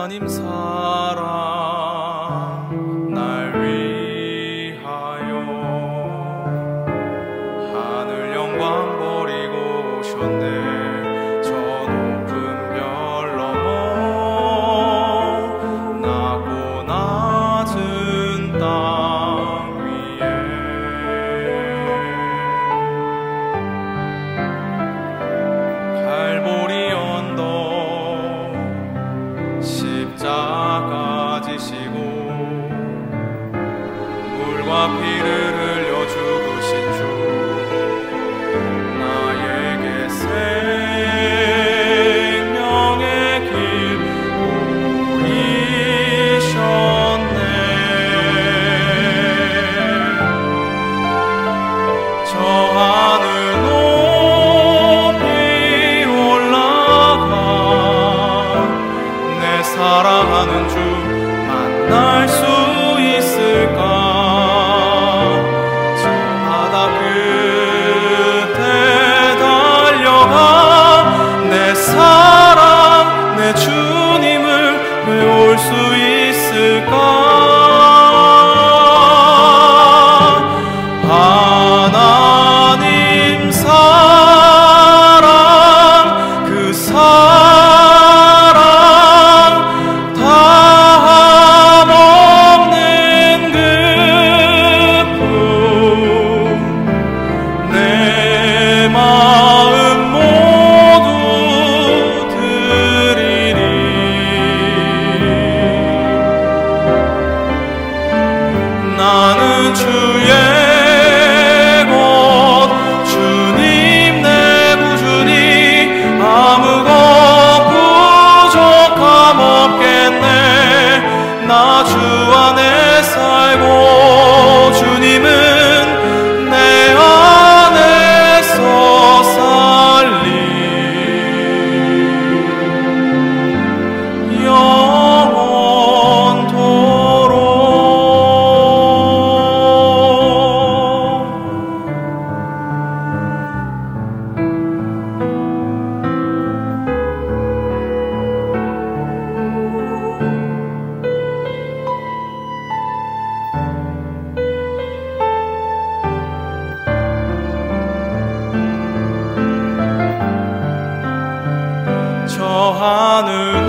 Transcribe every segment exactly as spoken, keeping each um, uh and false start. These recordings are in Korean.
하나님 사랑 날 위하여 하늘 영광 버리고 오셨네. 저 높은 별 넘어 낮고 낮은 땅 위에 갈보리 언덕 십자가 지시고 물과 피를 흘려 죽으신 주 나에게 생명의 길 보이셨네. 저 하늘 높이 올라가 내 사랑하는 주 만날 수 있을까? 저 바다 끝에 달려가 내 사랑 내 주님을 배울 수 있을까? 하나님 사랑 그 사랑 담없는 그 품 내 마음 모두 드리리. 나는 주의 것 주님 내 구주니 아무것 부족함 없겠네. 나 주 안에 살고 주님은 내 안에서 살리. 영원토록. 저 하늘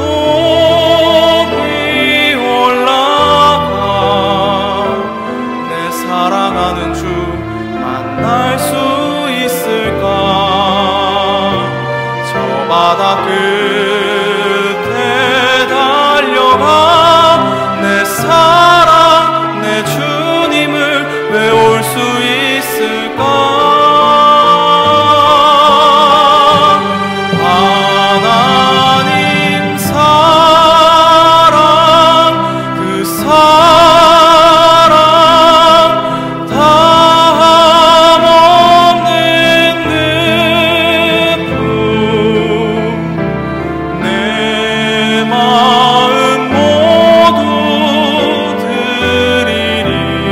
높이 올라가 내 사랑하는 주 만날 수 있을까? 저 바다 끝에 달려가 내 사랑 내 주님을 배울 수 있을까? 하나님 사랑 그 사랑 담없는 그 품 내 마음 모두 드리리.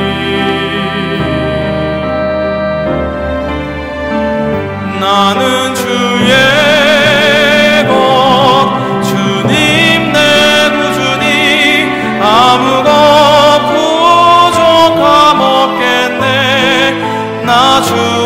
나는 주의 것 주님 내 구주니 아무것 부족함 없겠네. 나 주